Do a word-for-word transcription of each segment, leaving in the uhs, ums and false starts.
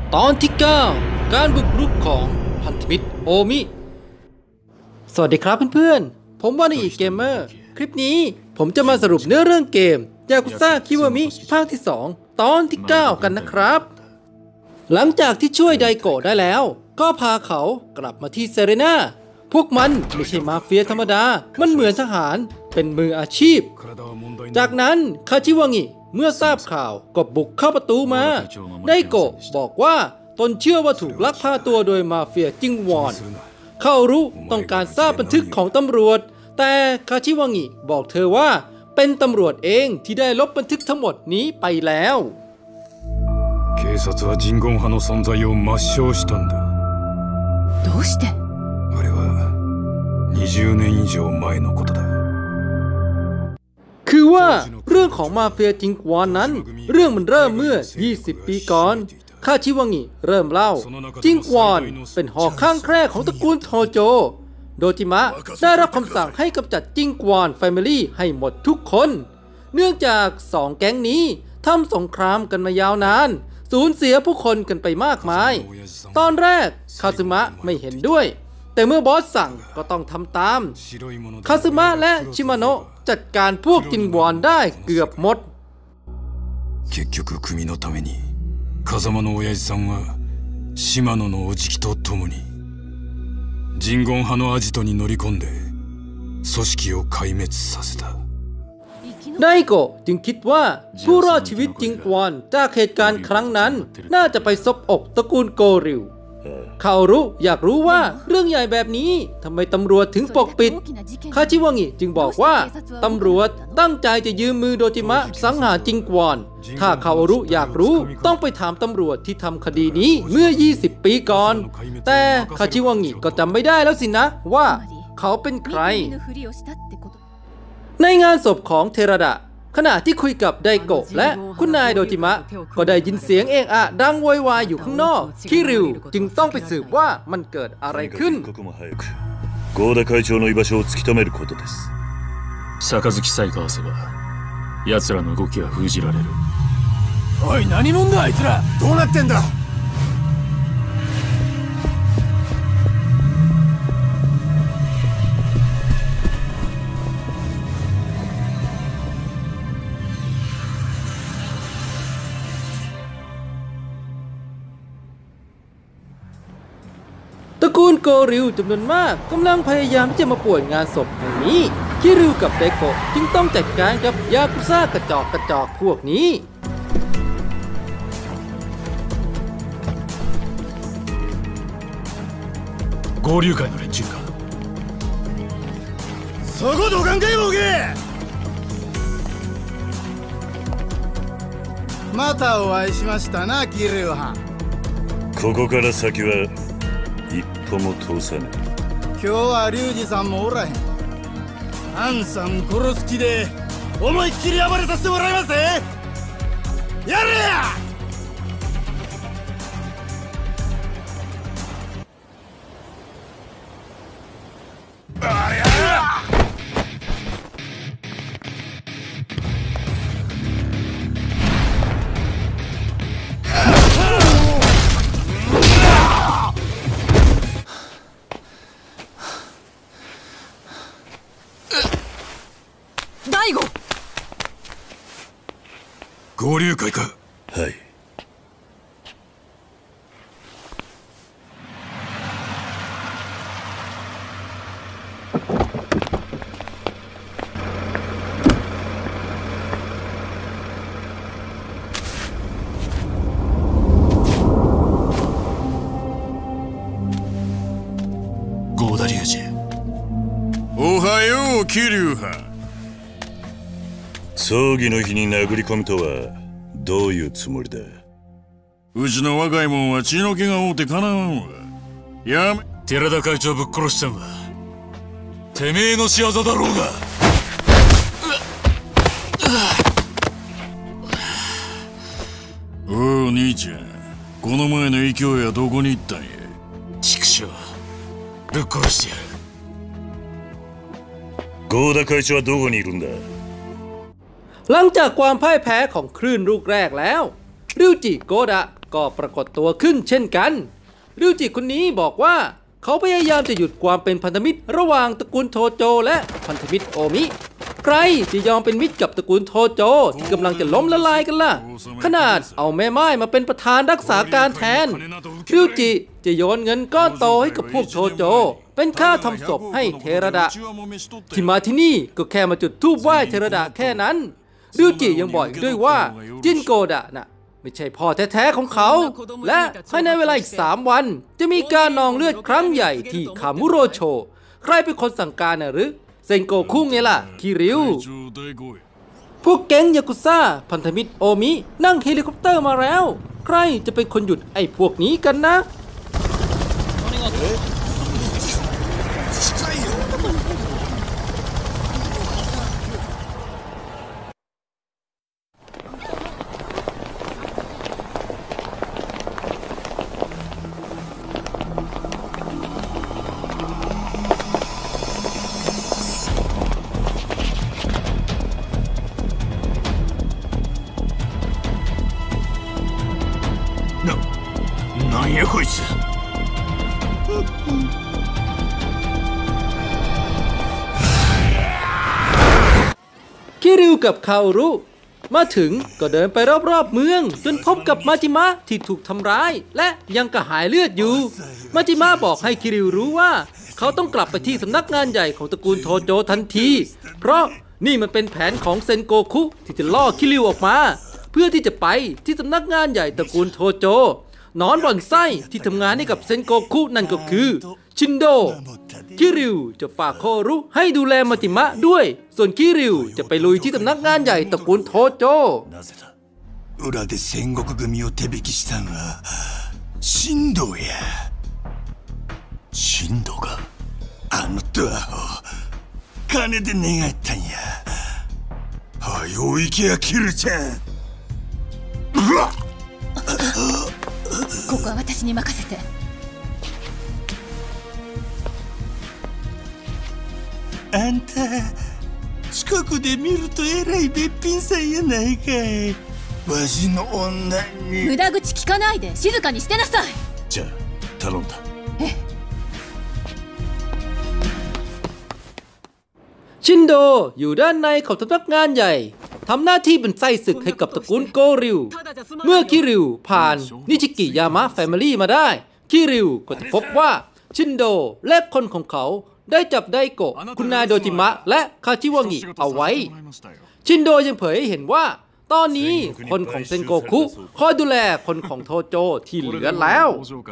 ตอนที่เก้าการบุกรุกของพันธมิตรโอมิสวัสดีครับเพื่อนๆผมว่าในอีกเกมเมอร์คลิปนี้ผมจะมาสรุปเนื้อเรื่องเกมยากุซ่าคิวามิภาคที่สองตอนที่เก้ากันนะครับหลังจากที่ช่วยไดโกะได้แล้วก็พาเขากลับมาที่เซเรนาพวกมันไม่ใช่มาเฟียธรรมดามันเหมือนทหารเป็นมืออาชีพจากนั้นคาชิวางิเมื่อทราบข่าวก็บุกเข้าประตูมาไดโกะบอกว่าตนเชื่อว่าถูกลักพาตัวโดยมาเฟียจิงวอนเขารู้ต้องการทราบบันทึกของตำรวจแต่คาชิวางิบอกเธอว่าเป็นตำรวจเองที่ได้ลบบันทึกทั้งหมดนี้ไปแล้ว警察は人言派の存在を抹消したんだ。 どうして？ あれはにじゅうねん以上前のことだ。 คือว่าเรื่องของมาเฟียจิงวอนนั้นเรื่องมันเริ่มเมื่อยี่สิบปีก่อนคาชิวางิเริ่มเล่าจิงวอนเป็นหอข้างแคร่ของตระกูลโทโจโดจิมะได้รับคำสั่งให้กำจัดจิงวอนแฟมิลี่ให้หมดทุกคนเนื่องจากสองแก๊งนี้ทำสงครามกันมายาวนานสูญเสียผู้คนกันไปมากมายตอนแรกคาซึมะไม่เห็นด้วยแต่เมื่อบอสสั่งก็ต้องทำตามคาซึมะและชิมาโนะจัดการพวกจิงวอนได้เกือบหมด結局組のために風間の親父さんは島野のおじきと共に人言派のアジトに乗り込んで組織を壊滅させたไดโกะจึงคิดว่าผู้รอดชีวิตจิงกวอนจากเหตุการณ์ครั้งนั้นน่าจะไปซบอกตระกูลโกริวเขารู้อยากรู้ว่าเรื่องใหญ่แบบนี้ทำไมตำรวจถึงปกปิดคาชิวางิจึงบอกว่าตำรวจตั้งใจจะยืมมือโดจิมะสังหารจิงกวอนถ้าเขารู้อยากรู้ต้องไปถามตำรวจที่ทำคดีนี้เมื่อยี่สิบปีก่อนแต่คาชิวางิก็จำไม่ได้แล้วสินะว่าเขาเป็นใครในงานศพของเทระดะขณะที่คุยกับไดโกะและคุณนายโดจิมะก็ได้ยินเสียงเอะอะดังโวยวายอยู่ข้างนอกคิริวจึงต้องไปสืบว่ามันเกิดอะไรขึ้นゴーダ会長の居場所を突き止めることです杯さえ交わせば奴らの動きは封じられるおい何者だあいつらどうなってんだตระกูลโกริวจำนวนมากกำลังพยายามที่จะมาป่วนงานศพแห่งนี้คิริวกับไดโกะจึงต้องจัดการกับยากุซ่ากระจอกกระจอกพวกนี้合流会の連中かそこどかんかいボケまたお会いしましたなキリュウはここから先は一歩も通さない今日はリュウジさんもおらへんアンさん殺す気で思いっきり暴れさせてもらいますぜやれやありゃ合流会かはい合田隆二おはよう桐生派葬儀の日に殴り込むとはどういうつもりだうちの若いもんは血の気が多うてかなわんわやめ寺田会長ぶっ殺したんはてめえの仕業だろうがおお兄ちゃんこの前の勢いはどこに行ったんや畜生ぶっ殺してやるゴーダ会長はどこにいるんだหลังจากความพ่ายแพ้ของคลื่นลูกแรกแล้วริวจิโกดะก็ปรากฏตัวขึ้นเช่นกันริวจิคนนี้บอกว่าเขาพยายามจะหยุดความเป็นพันธมิตรระหว่างตระกูลโทโจและพันธมิตรโอมิใครจะยอมเป็นมิตรกับตระกูลโทโจที่กำลังจะล้มละลายกันล่ะขนาดเอาแม่ไม้มาเป็นประธานรักษาการแทนริวจิจะโยนเงินก้อนโตให้กับพวกโทโจเป็นค่าทำศพให้เทระดะที่มาที่นี่ก็แค่มาจุดธูปไหว้เทระดะแค่นั้นริวจิยังบอกอีกด้วยว่าจินโกดะน่ะไม่ใช่พ่อแท้ๆของเขาและภายในเวลาอีกสามวันจะมีการนองเลือดครั้งใหญ่ที่คามุโรโชใครเป็นคนสั่งการนะหรือเซนโกคุงไงล่ะคิริวพวกแก๊งยากุซ่าพันธมิตรโอมินั่งเฮลิคอปเตอร์มาแล้วใครจะเป็นคนหยุดไอ้พวกนี้กันนะなんやこいつคิริวกับคาโอรุมาถึงก็เดินไปรอบๆเมืองจนพบกับมาจิมะที่ถูกทำร้ายและยังกระหายเลือดอยู่มาจิมะบอกให้คิริวรู้ว่าเขาต้องกลับไปที่สำนักงานใหญ่ของตระกูลโทโจทันทีเพราะนี่มันเป็นแผนของเซนโกคุที่จะล่อคิริวออกมาเพื่อที่จะไปที่สำนักงานใหญ่ตระกูลโทโจนอนบ่อนไส้ที่ทำงานให้กับเซนโกคุนั่นก็คือชินโดคิริวจะฝากโครุให้ดูแลมาจิมะด้วยส่วนคิริวจะไปลุยที่สำนักงานใหญ่ตระกูลโทโจ裏で戦国組を手引きしたんは神道や神道があのドアを金で願ったんやはよ行けやキルちゃんうわっここは私に任せてあんた近くで見るとえらいべっぴんさんやないかいわしの女に無駄口聞かないで静かにしてなさいじゃあ頼んだえชินโดอยู่ด้านในของสำนักงานใหญ่ทำหน้าที่เป็นไส้ศึกให้กับตระกูลโกริวเมื่อคิริวผ่านนิชิกิยามะแฟมิลี่มาได้คิริวก็จะพบว่าชินโดและคนของเขาได้จับไดโกะคุณนายโดจิมะและคาชิวางิเอาไว้ชินโดยังเผยให้เห็นว่าตอนนี้คนของเซนโกคุคอยดูแลคนของโทโจที่เหลือแล้ว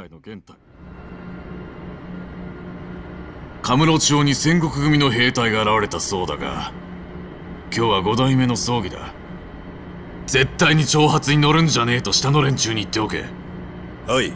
カムロ町に戦国組の兵隊が現れたそうだが今日はご代目の葬儀だ絶対に挑発に乗るんじゃねえと下の連中に言っておけはい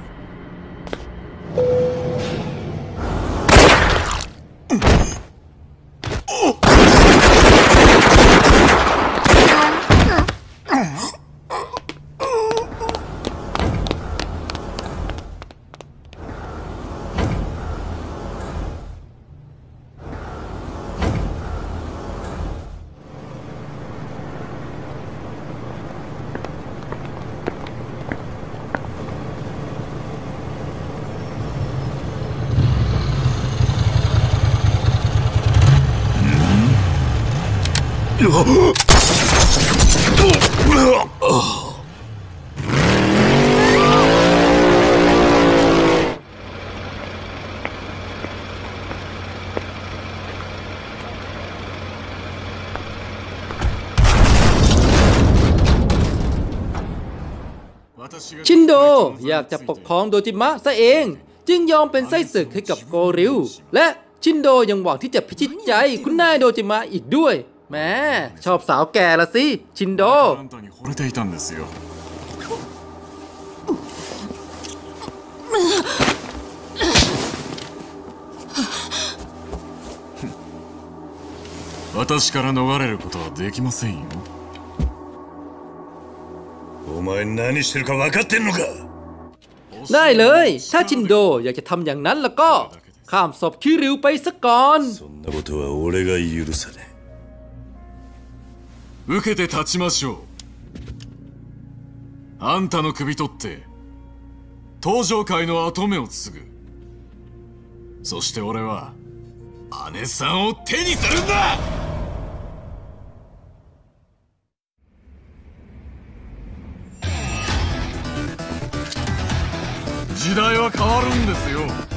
ชินโดอยากจะปกครองโดจิมะซะเองจึงยอมเป็นไส้ศึกให้กับโกริวและชินโดยังหวังที่จะพิชิตใจคุณนายโดจิมะอีกด้วยแหมชอบสาวแก่ละสิชินโด惚れていたんですよ私から逃れることはできませんよお前何してるか分かってんのかได้เลยถ้าชินโดอยากจะทำอย่างนั้นแล้วก็ข้ามศพคิริวไปซะก่อนそんなことは俺が許さねえ受けて立ちましょうあんたの首取って登場界の跡目を継ぐ。そして俺は姉さんを手にするんだ。時代は変わるんですよ。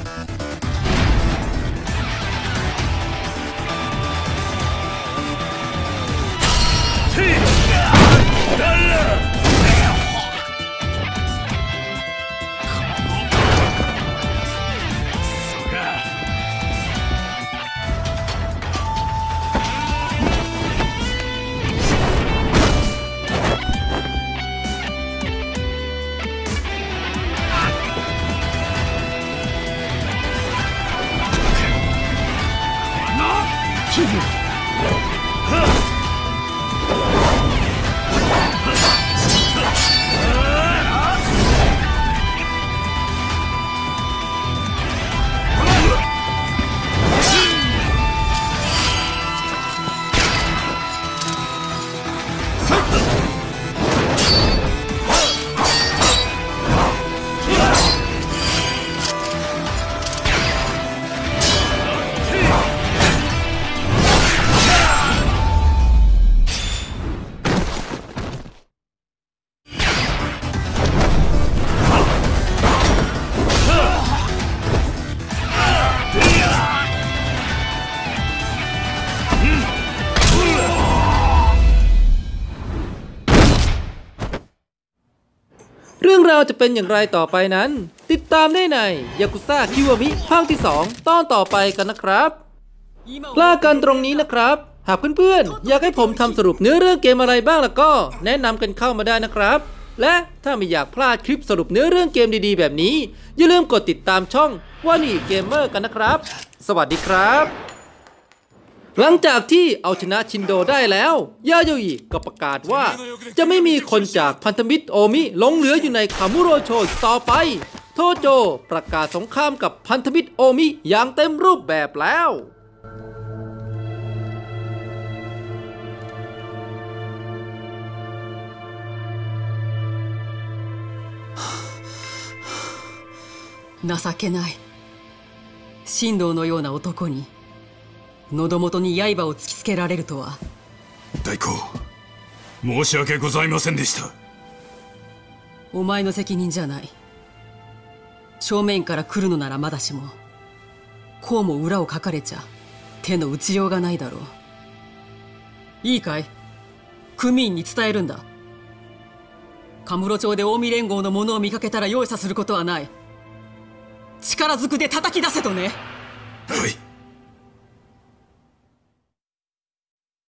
เรื่องราวจะเป็นอย่างไรต่อไปนั้นติดตามได้ในยากุซ่าคิวามิภาคที่สองตอนต่อไปกันนะครับลากันตรงนี้นะครับหากเพื่อนๆอยากให้ผมทำสรุปเนื้อเรื่องเกมอะไรบ้างล่ะก็แนะนำกันเข้ามาได้นะครับและถ้าไม่อยากพลาดคลิปสรุปเนื้อเรื่องเกมดีๆแบบนี้อย่าลืมกดติดตามช่องว่านี่เกมเมอร์กันนะครับสวัสดีครับหลังจากที่เอาชนะชินโดได้แล้วยาโยอิก็ประกาศว่าจะไม่มีคนจากพันธมิตรโอมิหลงเหลืออยู่ในคามุโรโชต่อไปโทโจประกาศสงครามกับพันธมิตรโอมิอย่างเต็มรูปแบบแล้ว情けない神道のような男に喉元に刃を突きつけられるとは。 大公、申し訳ございませんでした。 お前の責任じゃない。正面から来るのならまだしもこうも裏をかかれちゃ手の打ちようがないだろう。いいかい、組員に伝えるんだ。カムロ町で近江連合の者を見かけたら容赦することはない。力ずくで叩き出せとね。 はい。